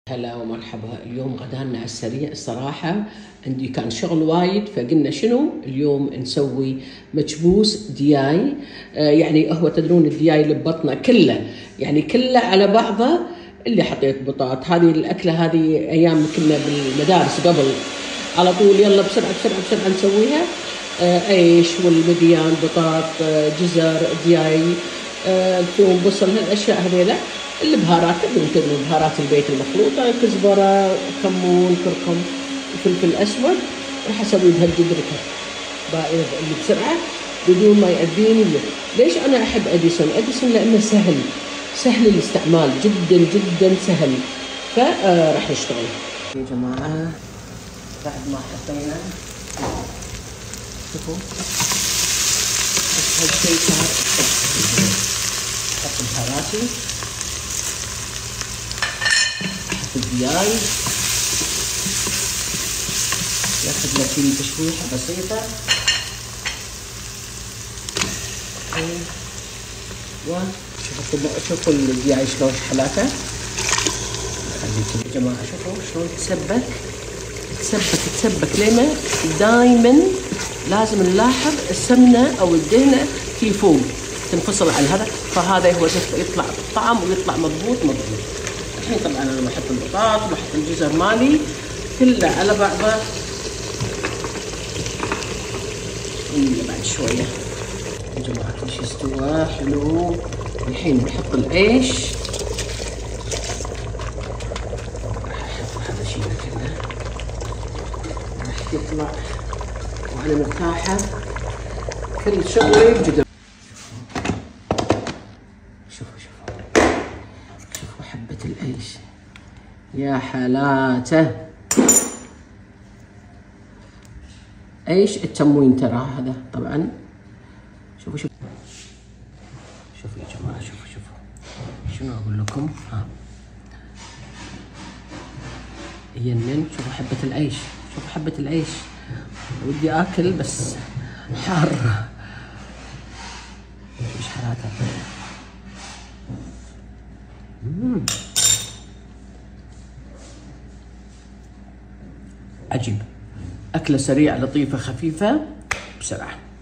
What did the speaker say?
هلا ومرحبا. اليوم غدانا على السريع الصراحة، عندي كان شغل وايد، فقلنا شنو اليوم نسوي مكبوس دياي. يعني هو تدرون الدياي اللي ببطنه كله، يعني كله على بعضه. اللي حطيت بطاط، هذه الأكلة هذه أيام كنا بالمدارس قبل على طول يلا بسرعة بسرعة بسرعة نسويها. عيش والمديان، بطاط، جزر، دياي، ثوم، بصل، هالأشياء هذيلا. البهارات تدرون بهارات البيت المخلوطة، كزبرة، كمون، كركم، وفلفل أسود. راح أسوي بهالجدركة بائرة اللي بسرعة بدون ما يأذيني. ليش أنا أحب أديسون؟ أديسون لأنه سهل الاستعمال، جدا جدا سهل. فراح نشتغل يا جماعة. بعد ما حطينا شوفوا بس هالشيء صار. أحط بهاراتي، الدياي ياخذ له فيه تشويحه بسيطه. شوفوا الدياي شلون حلاته. خليكم يا جماعه شوفوا شلون تسبك لما دائما لازم نلاحظ السمنه او الدهنه في فوق تنفصل عن هذا، فهذا هو يطلع الطعم ويطلع مضبوط. الحين طبعا انا بحط البطاط وبحط الجزر مالي كله على بعضه. بعد شويه يا جماعه كل شيء استوى حلو. الحين نحط العيش، راح احط هذا الشيء كله، راح يطلع وانا مرتاحه. كل شغلي بجدر. شوفوا حبة العيش يا حلاته. عيش التموين ترى هذا طبعا. شوفوا يا جماعة، شوفوا شنو اقول لكم. ينن. شوفوا حبة العيش، ودي اكل بس حار. ايش حالاته. عجيب. أكلة سريعة لطيفة خفيفة بسرعة.